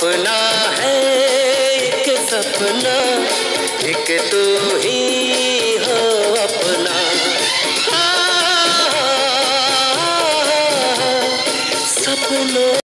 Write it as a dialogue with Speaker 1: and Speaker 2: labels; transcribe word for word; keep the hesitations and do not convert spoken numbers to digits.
Speaker 1: अपना है एक सपना, एक तू ही हो अपना। हाँ, सपनों